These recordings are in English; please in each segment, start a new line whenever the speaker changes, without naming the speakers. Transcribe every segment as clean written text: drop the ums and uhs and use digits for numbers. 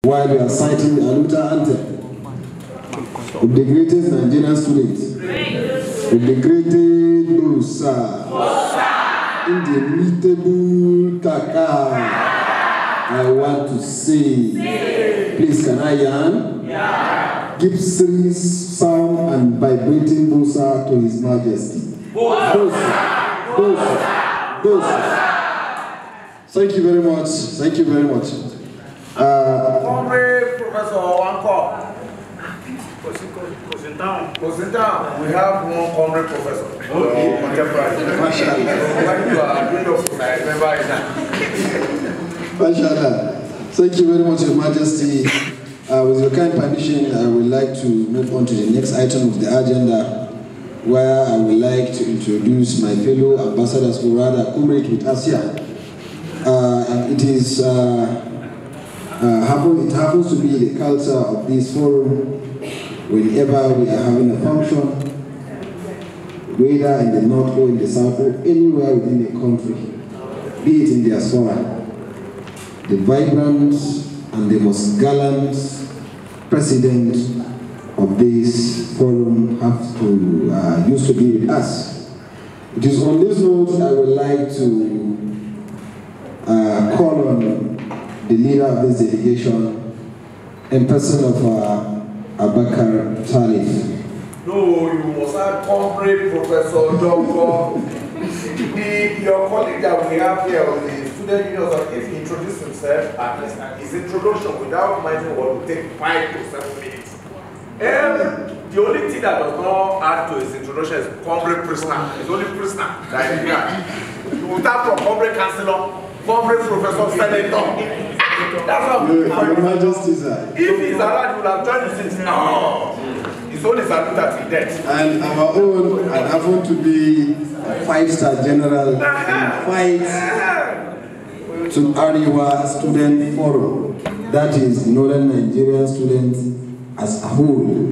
while we are citing the Aluta anthem of the greatest Nigerian students, of the greatest Musa, indomitable Kaka, I want to say, please can I yarn? Yeah. Give serious sound and vibrating Musa to His Majesty. Musa. Thank you very much. Thank you very much.
Comrade Professor Wanko. We have one comrade professor. Okay.
Mashallah. Thank you very much, Your Majesty. With your kind permission, I would like to move on to the next item of the agenda, where I would like to introduce my fellow ambassadors, or rather, comrade with us here. It happens to be the culture of this forum. Whenever we are having a function, whether in the north or in the south or anywhere within the country, be it in the diaspora, the vibrant and the most gallant president of this forum used to be with us. It is on this note I would like to call on the leader of this delegation in person of Abakar Talif.
No, you must have comrade Professor Dr. Your colleague that we have here on the student union, if he introduced himself, at least his introduction without minding what will take 5 to 7 minutes. The only thing that does not add to his introduction is comrade prisoner. It's only prisoner that is here. You will start from comrade councillor, comrade professor, senator. That's how
Your Majesty, sir.
If he's around, you will have joined the since. No. His own is salute at the death.
And our own happened to be a 5-star general in fight to Ariwa Student Forum. That is Northern Nigerian students as a whole.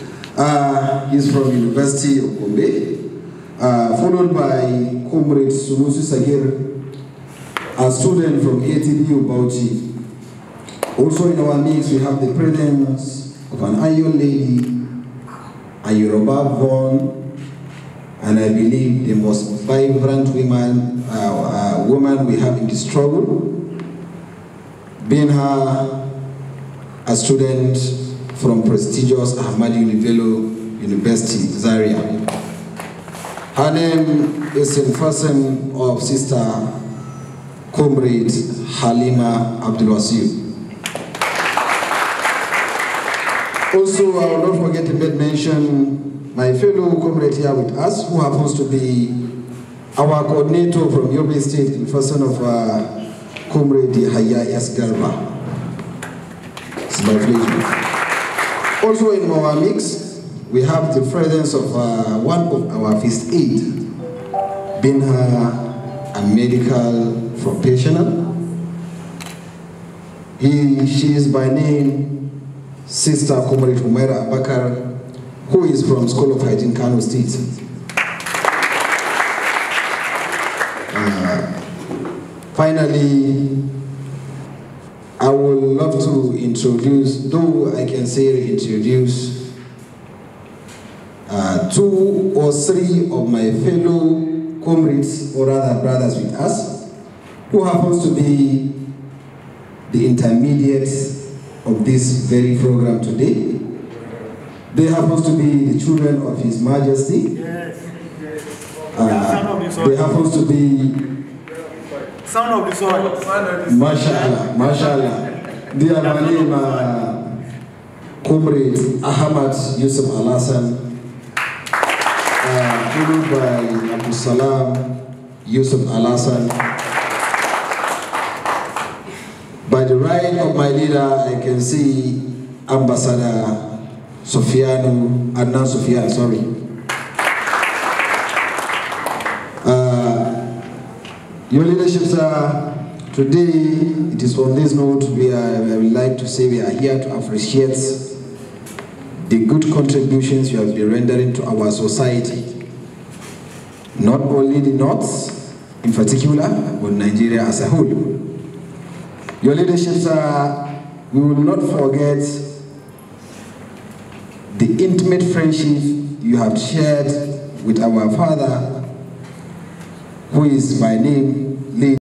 He's from University of Gombe, followed by Comrade Sunusi Sagir, a student from ATB Bauchi. Also in our midst, we have the presence of an Iron lady, a Yoruba born, and I believe the most vibrant woman we have in the struggle, being her a student from prestigious Ahmadu Bello University, Zaria. Her name is in person of Sister Comrade Halima Abdulwasiu. Also, I will not forget to mention my fellow comrade here with us, who happens to be our coordinator from Yobe State in person of Comrade Yahya Yasgarba. It's my pleasure. Also in our mix, we have the presence of one of our first aid, being a medical professional. She is by name Sister Comrade Humaira Abakar, who is from School of Hygiene, Kano State. Finally, I would love to introduce, though I can say reintroduce, 2 or 3 of my fellow comrades, or rather brothers with us, who happens to be the intermediates of this very program today. They happen to be the children of His Majesty.
Yes.
They happen to be
Son of the soil.
Mashallah, Mashallah. Dear Malim, Comrade Ahmad Yusuf Al-Hassan, followed by Abu Salam Yusuf Al-Hassan. By the right of my leader, I can see Ambassador Adnan Sofian, sorry. Your leadership, sir, today it is on this note I would like to say we are here to appreciate the good contributions you have been rendering to our society. Not only the North in particular, but Nigeria as a whole. Your leadership, sir, we will not forget the intimate friendship you have shared with our father, who is by name